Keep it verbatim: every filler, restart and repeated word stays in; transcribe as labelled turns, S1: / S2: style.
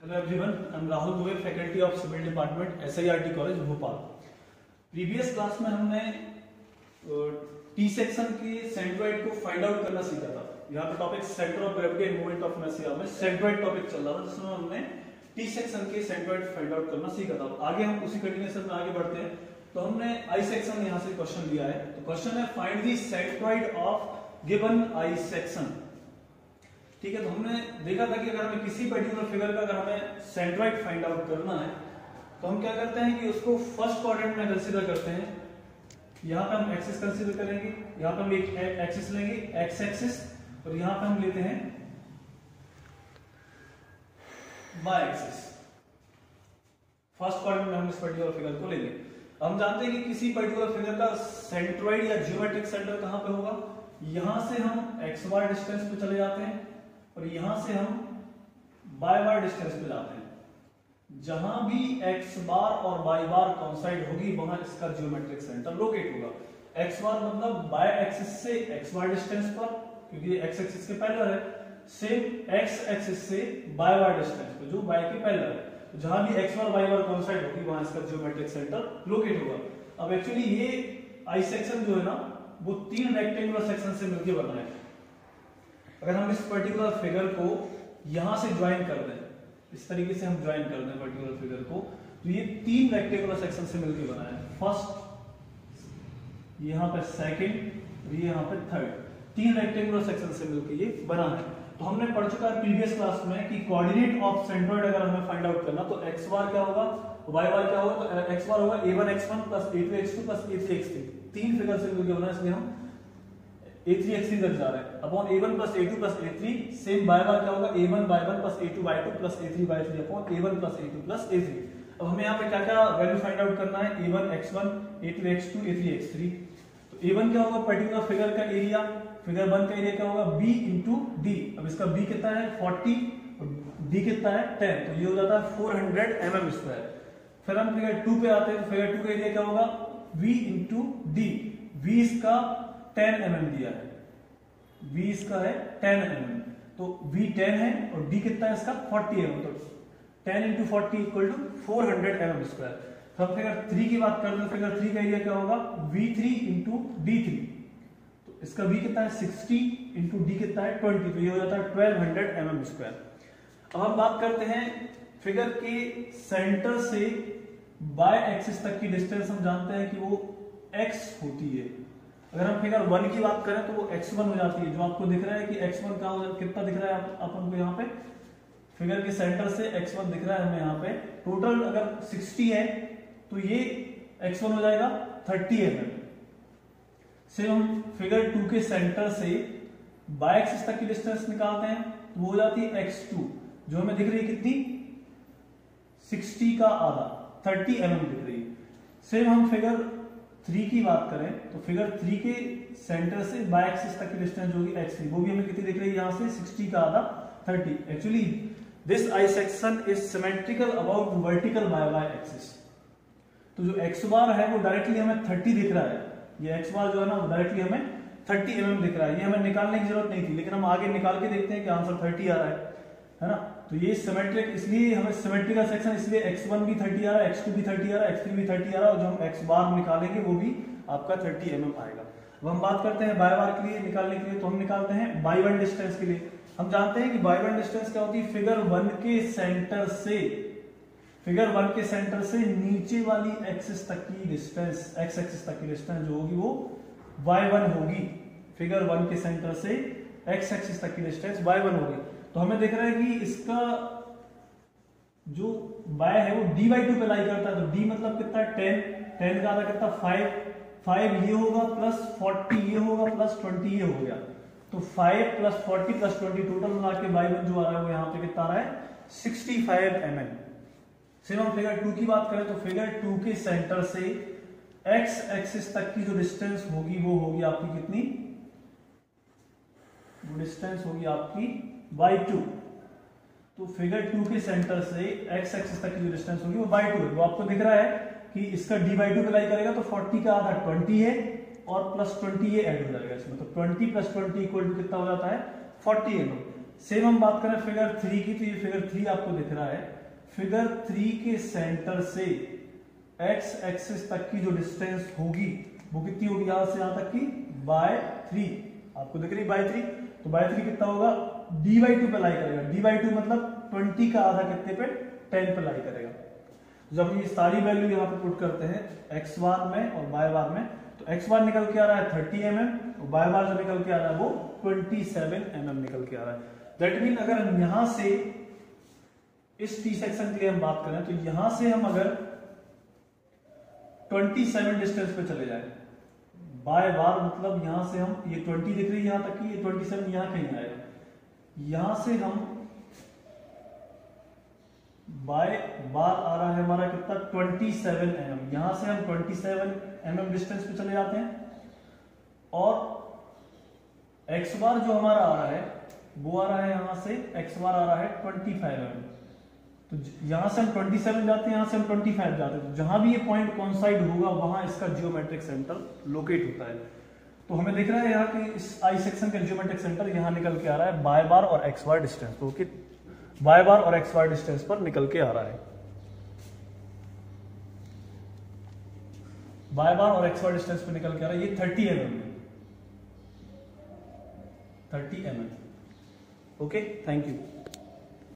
S1: Hello everyone, I am Rahul Dubey, faculty of Civil Department, S I R T College, Bhopal. Previous class में हमने T section के centroid को find out करना सीखा था। यहाँ पे topic centre of gravity and movement of inertia में सेंट्रोइड टॉपिक चल रहा था, जिसमें हमने टी सेक्शन के सेंट्रोइड फाइंड आउट करना सीखा था। आगे हम उसी कंटिन्यूएशन में आगे बढ़ते हैं। तो हमने आई सेक्शन यहाँ से क्वेश्चन दिया है। तो क्वेश्चन है find the centroid of given I section. ठीक है, तो हमने देखा था कि अगर हमें किसी पर्टिकुलर फिगर का अगर हमें सेंट्रोइड फाइंड आउट करना है तो हम क्या करते हैं कि उसको फर्स्ट क्वाड्रेंट में कंसीडर करते हैं। यहाँ पे हम एक्सिस कंसीडर करेंगे, यहाँ पे हम एक एक्सिस लेंगे एक्स एक्सिस, और यहाँ पे हम लेते हैं वाई एक्सिस। फर्स्ट क्वाड्रेंट में हम इस पर्टिकुलर फिगर को लेंगे। हम जानते हैं कि किसी पर्टिकुलर फिगर का सेंट्रोइड या जियोमेट्रिक सेंटर कहां पे होगा। यहां से हम एक्स बार डिस्टेंस पे चले जाते हैं और यहां से हम वाई बार डिस्टेंस पे जाते हैं। जहां भी एक्स बार और वाई बार कॉन्साइड होगी वहां इसका जियोमेट्रिक सेंटर लोकेट होगा। एक्स बार मतलब वाई एक्सिस से एक्स बार डिस्टेंस पर, क्योंकि ये एक्स एक्सिस के पैरेलल है। सेम एक्स एक्सिस से वाई बार डिस्टेंस पे जो वाई के पैरेलल है। तो जहां भी एक्स बार वाई बार कॉन्साइड होगी वहां इसका जियोमेट्रिक सेंटर लोकेट होगा। अब एक्चुअली ये आई सेक्शन जो है ना वो तीन रेक्टेंगुलर सेक्शन से मिलकर बना है। अगर हम इस पर्टिकुलर फिगर को यहां से ज्वाइन कर दें, इस तरीके से हम ज्वाइन कर दें पर्टिकुलर फिगर को, तो ये तीन रेक्टेंगुलर सेक्शन से मिलकर बना है। फर्स्ट, यहां पे सेकंड, ये यहां पे थर्ड, तीन रेक्टेंगुलर सेक्शन से मिलकर ये बना है। तो हमने पढ़ चुका है प्रीवियस क्लास में कि कोऑर्डिनेट ऑफ सेंट्रोइड अगर हमें फाइंड आउट करना तो एक्स बार क्या होगा, वाई बार क्या होगा। तो एक्स बार होगा a one x one plus a two x two plus a three x three. तीन फिगर से मिलकर बना है, इसलिए हम ए थ्री एक्स थ्री तक जा रहे हैं। Upon a one plus a two plus a three. Same y bar क्या होगा, a one y one plus a two y two plus a three y three upon a one plus a two plus a three. अब हमें यहाँ पे क्या क्या value find out करना है, a one x one, a two x two, a three x three. तो a one क्या होगा, पर्टिकुलर फिगर का एरिया, फिगर वन का एरिया क्या होगा b इंटू डी। अब इसका b कितना है चालीस और d कितना है दस, तो ये हो जाता है four hundred m m square. फिर हम फिगर टू पे आते हैं, तो फिगर टू का एरिया क्या होगा v इंटू डी। v इसका टेन एम एम दिया है, v इसका है टेन एम एम, तो v टेन है और d कितना है इसका फोर्टी एम एम। तो ten into forty equal to four hundred m m square. हम फिगर थ्री की बात करते हैं, फिगर थ्री का एरिया क्या होगा v three into d three. इसका v कितना है सिक्सटी इंटू डी कितना है ट्वेंटी, तो ये हो जाता है twelve hundred m m square. अब हम बात करते हैं फिगर के सेंटर से बाय एक्सिस तक की डिस्टेंस। हम जानते हैं कि वो x होती है। अगर हम फिगर वन की बात करें तो वो एक्स वन हो जाती है। जो आपको दिख रहा है कि एक्स वन का कितना दिख रहा है आप, अपन को यहाँ पे फिगर के सेंटर से एक्स वन दिख रहा है हमें यहाँ पे। टोटल अगर सिक्सटी है तो ये एक्स वन हो जाएगा थर्टी एम एम। से हम फिगर टू के सेंटर से बाय एक्सिस तक की डिस्टेंस निकालते हैं तो वो हो जाती है एक्स टू, जो हमें दिख रही है कितनी सिक्सटी का आधा, थर्टी एम एम दिख रही है। सेम हम फिगर थ्री की बात करें तो फिगर थ्री के सेंटर से बाय एक्सिस तक की डिस्टेंस जो होगी एक्स थ्री, वो भी हमें कितनी दिख रही है यहां से सिक्सटी का आधा, thirty. Actually this I section is symmetrical about vertical y y axis. तो जो एक्स बार है वो डायरेक्टली हमें थर्टी दिख रहा है, ये एक्स बार जो है ना वो डायरेक्टली हमें थर्टी एम एम दिख रहा है। ये हमें निकालने की जरूरत नहीं थी, लेकिन हम आगे निकाल के देखते हैं कि आंसर थर्टी आ रहा है, है ना। तो ये सिमेट्रिक, इसलिए हमें सिमेट्रिकल सेक्शन, इसलिए एक्स वन भी थर्टी आ रहा है, एक्स टू भी थर्टी आ रहा है, एक्स थ्री भी थर्टी आ रहा है, और जो हम एक्स बार निकालेंगे वो भी आपका थर्टी एम एम आएगा। अब हम बात करते हैं बाय बार के लिए निकालने के लिए, तो हम निकालते हैं बाई वन डिस्टेंस के लिए। हम जानते हैं कि बाई वन डिस्टेंस क्या होती है, फिगर वन के सेंटर से फिगर वन के सेंटर से नीचे वाली एक्सिस तक की डिस्टेंस, एक्स एक्सिस तक की डिस्टेंस जो होगी वो वाई वन होगी। फिगर वन के सेंटर से एक्स एक्सिस तक की डिस्टेंस वाई वन होगी। तो हमें दिख रहा है कि इसका जो बाय है वो डी बाई टू पे लाई करता है। तो डी मतलब कितना है टेन, टेन का आधा कितना फाइव, फाइव ये होगा प्लस फोर्टी ये होगा प्लस ट्वेंटी ये हो गया। तो five plus forty plus twenty total मिला के बाई वन जो आ रहा है वो यहाँ पे कितना आ रहा है सिक्सटी फाइव एम एम। सिर्फ हम फिगर टू की बात करें तो फिगर टू के सेंटर से एक्स एक्सिस तक की जो डिस्टेंस होगी वो होगी आपकी कितनी, वो डिस्टेंस होगी आपकी बाई टू। तो फिगर टू के सेंटर से एक्स एक्सिस तक की जो डिस्टेंस होगी वो बाई टू है। वो आपको दिख रहा है कि इसका डी बाई टू पे लाई करेगा तो फोर्टी का आधा ट्वेंटी है और प्लस ट्वेंटी ये ऐड हो जाएगा इसमें। तो twenty plus twenty equal to कितना हो जाता है फोर्टी एम एम। सेम हम बात करें फिगर थ्री की, तो ये फिगर थ्री आपको दिख रहा है। फिगर थ्री के सेंटर से एक्स एक्सिस तक की जो डिस्टेंस होगी वो कितनी होगी, यहां से यहां तक की बाय थ्री, आपको दिख रही बाय थ्री। तो बाय थ्री कितना होगा, डी बाई टू पे लाई करेगा। डी बाई टू मतलब ट्वेंटी का आधा कितने पे, टेन पे लाई करेगा। जब ये सारी वैल्यू यहाँ पे पुट करते हैं एक्स बार में और बाय बार में, तो एक्स बार निकल के आ रहा है थर्टी एम एम और बाय बार जो निकल के आ रहा है वो ट्वेंटी सेवन एम एम निकल के आ रहा है। दैट मीन अगर हम यहां से इस टी सेक्शन के लिए हम बात करें तो यहां से हम अगर ट्वेंटी सेवन डिस्टेंस पे चले जाए, बाय बार मतलब यहां से हम, ये ट्वेंटी दिख रही है यहां तक की, ये ट्वेंटी सेवन यहां कहीं आएगा, यहां से हम बाय बार आ रहा है हमारा कितना ट्वेंटी सेवन एम एम, यहां से हम twenty seven m m distance पे चले जाते हैं और एक्स बार जो हमारा आ रहा है वो आ रहा है यहां से, एक्स बार आ रहा है ट्वेंटी फाइव एम एम। तो यहां से हम ट्वेंटी सेवन जाते हैं, यहां से हम ट्वेंटी फाइव जाते हैं, तो जहां भी ये पॉइंट कॉन्साइड होगा वहां इसका जियोमेट्रिक सेंटर लोकेट होता है। तो हमें दिख रहा है यहाँ कि इस आई सेक्शन का जियोमेट्रिक सेंटर यहां निकल के आ रहा है बाय बार और एक्स बार डिस्टेंस, तो कि बाय बार और एक्स बार डिस्टेंस पर निकल के आ रहा है। बाय बार और एक्स बार डिस्टेंस पर निकल के आ रहा है, ये थर्टी एम एम है, thirty m m. Okay, thank you.